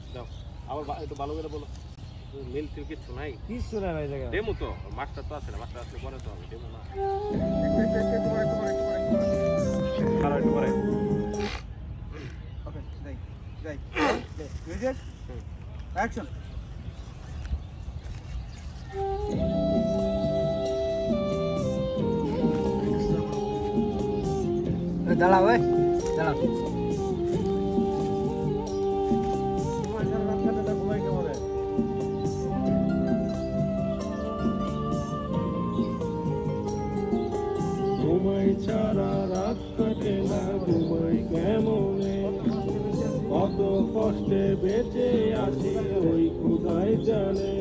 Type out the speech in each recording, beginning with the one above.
দাও আবার একটু ভালো করে বলো মিল টিল কিছু নাই কিছু নাই ভাই জায়গা ডেমো তো মাস্টার তো আছে না মাস্টার আসলে পরে তো হবে ডেমো না আর একটু পরে ওকে যাই মিউজিক অ্যাকশন দাঁড়াও ভাই দাঁড়াও ঘুমাই ছাড়া রাত কাটে না ঘুমাই কেমনে কত কষ্টে বেঁচে আছি ওই খোদাই জানে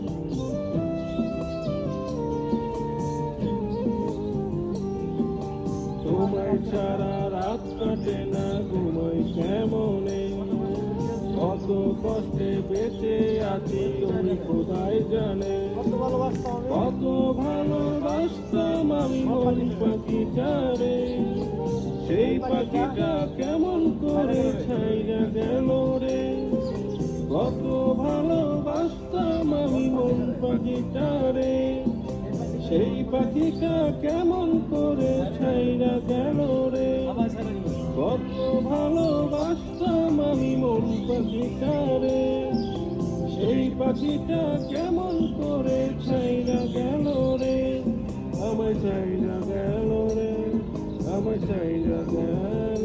তোমায় ছাড়া রাত কাটে না ঘুমাই কেমনে কত কষ্টে বেঁচে আছি ওই খোদাই জানে কত ভালোবাসতাম আমি মন পাখিটারে সেই পাখিটা কেমন করে ছাইরা গেল রে কত ভালোবাসতাম আমি মন পাখিটারে সেই পাখিটা কেমন করে ছাইরা গেল রে কত ভালোবাসতাম আমি মন পাখিটারে সেই পাখিটা কেমন করে ছাইরা গেল রে আমায় ছাইরা গেল রে আমায় ছাইরা গেল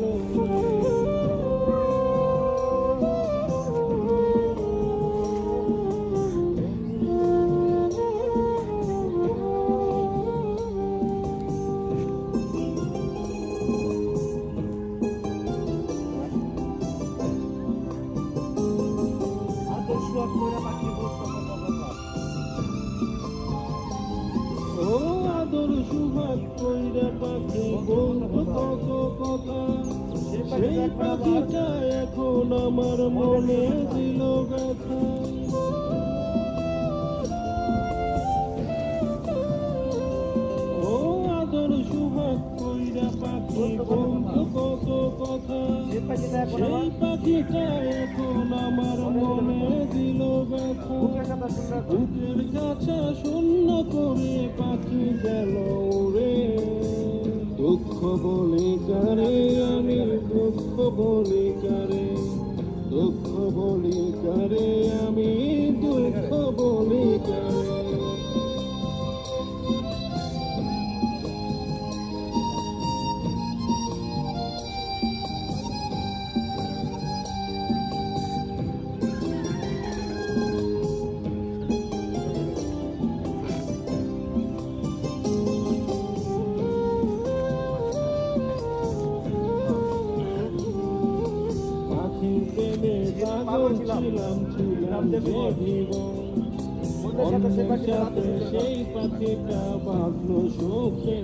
ও আদর সুহাগ কইরা পাখি বলবো কত কথা সেই পাখিটা এখন আমার মনে দিল ব্যথা ও আদর সুহাগ কইরা পাখি বলবো কত কথা সেই পাখিটা এখন আমার মনে দিল ব্যথা বুকের কাছে শূন্য করে পাখি গেল রে দুঃখ বলি কারে আমি দুঃখ বলি কারে দুঃখ বলি কারে আমি দুঃখ বলি কারে ছিলাম সাথে সেই পাখিটা বাঁধলো শোকের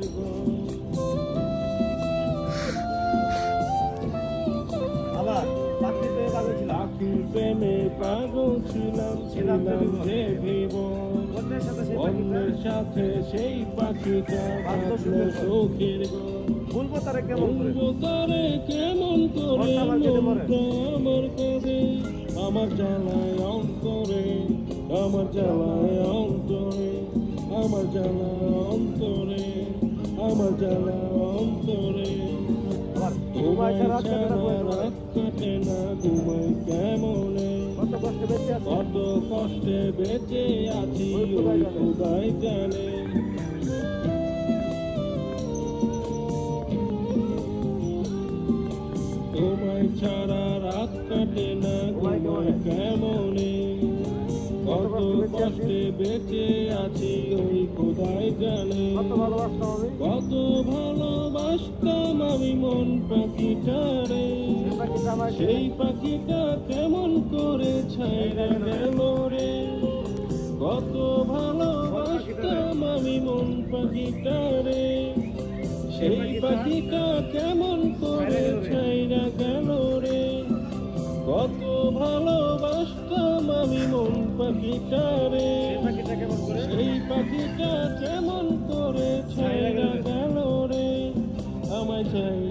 পাখির প্রেমে পাগল ছিলাম যে জীবন অন্যের সাথে সেই পাখিটা বাঁধলো শোকের বলবো তারে কেমন করে মনটা আমার কাঁদে আমার জ্বালায় অন্তরে আমার জ্বালায় অন্তরে আমার জ্বালায় অন্তরে আমার জ্বালায় অন্তরে তোমায় ছাড়া রাত কাটে না ঘুমাই কেমনে কত কষ্টে বেঁচে আছি ওই খোদাই জানে তোমায় ছাড়া রাত কাটে না ঘুমাই কেমনে কত কষ্টে বেঁচে আছি ওই খোদাই জানে কত ভালোবাসতাম আমি মন পাখিটারে সেই পাখিটা কেমন করে ছাইরা গেল রে কত ভালোবাসতাম আমি মন পাখিটারে সেই পাখিটা কেমন করে ছাইরা গেল রে কত ভালোবাসতাম আমি মন পাখিটারে সেই পাখিটা কেমন করে ছাইরা গেল রে আমায় ছাই